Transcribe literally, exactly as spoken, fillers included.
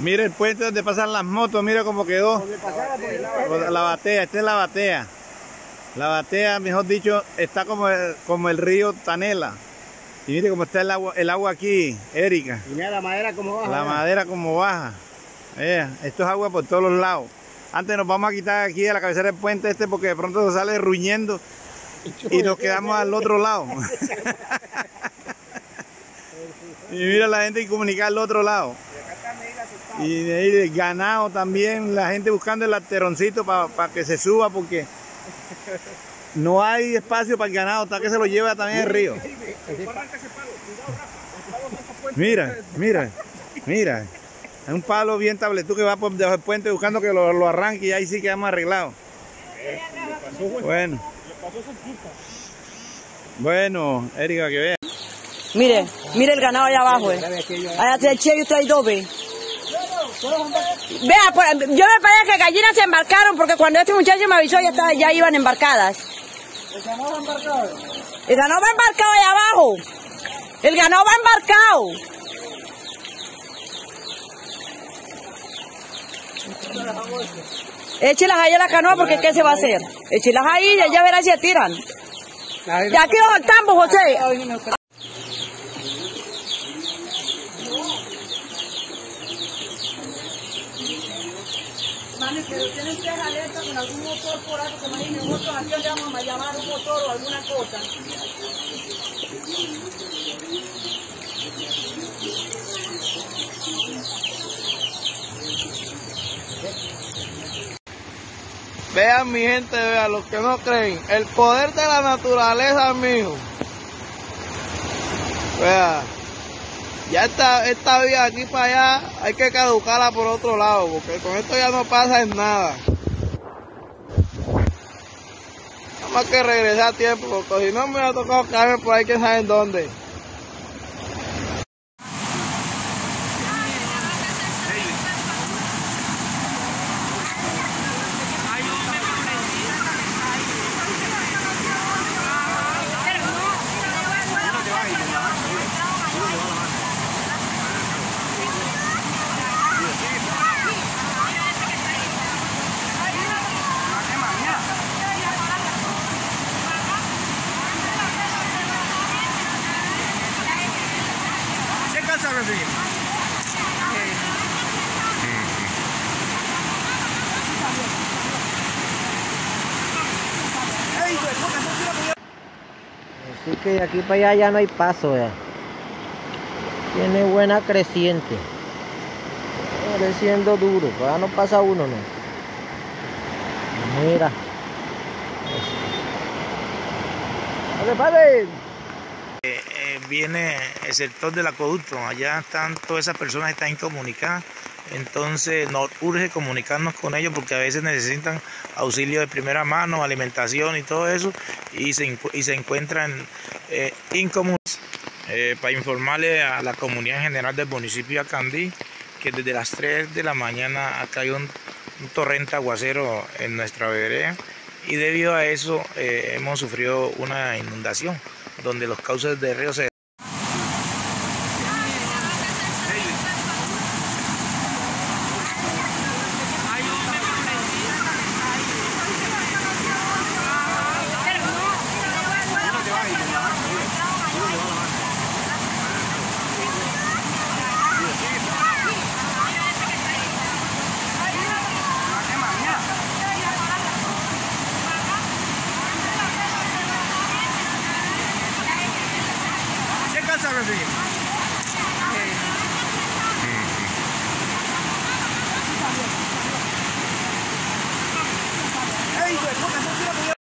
Mire el puente donde pasan las motos, mire cómo quedó. La batea, esta es la batea. La batea, mejor dicho, está como el, como el río Tanela. Y mire cómo está el agua, el agua aquí, Erika. Y mira la madera como baja. La madera como baja. Eh, esto es agua por todos los lados. Antes nos vamos a quitar aquí a la cabecera del puente este porque de pronto se sale ruñendo y nos quedamos al otro lado. Y mira la gente y comunicar al otro lado. Y de ahí el ganado también, la gente buscando el alteroncito para pa que se suba porque no hay espacio para el ganado, hasta que se lo lleva también el río. Mira, mira, mira. Es un palo bien tabletú que va por debajo del puente buscando que lo, lo arranque y ahí sí quedamos arreglados. Bueno. Bueno, Erika, que vea. Mire, mire el ganado allá abajo. Eh. Allá trae cheyo, trae doble. Vea, pues, yo me parece que gallinas se embarcaron porque cuando este muchacho me avisó ya, estaba, ya iban embarcadas. ¿El ganado va embarcado? El ganado va embarcado allá abajo. El ganado va embarcado. Échelas ahí a la canoa porque ¿qué se va a hacer? Échelas ahí y ya verás si se tiran. Y aquí los estamos, José. Mami, pero tienen tres alertas con algún motor por algo que imaginen, nosotros aquí le vamos a llamar un motor o alguna cosa. Vean mi gente, vean los que no creen, el poder de la naturaleza, mijo. Vean, ya esta, esta vía aquí para allá hay que caducarla por otro lado, porque con esto ya no pasa en nada. Nada más que regresar a tiempo, porque si no me ha tocado quedarme por ahí, quién sabe en dónde. Así que de aquí para allá ya no hay paso, ¿eh? Tiene buena creciente. Creciendo duro, para no pasa uno, ¿no? Mira. ¡Vale, vale! Eh, eh, viene el sector del acueducto, allá están todas esas personas que están incomunicadas, entonces nos urge comunicarnos con ellos porque a veces necesitan auxilio de primera mano, alimentación y todo eso, y se, y se encuentran eh, incomunicados. Eh, para informarle a la comunidad en general del municipio de Acandí que desde las tres de la mañana ha caído un, un torrente aguacero en nuestra vereda y debido a eso eh, hemos sufrido una inundación donde los cauces del río se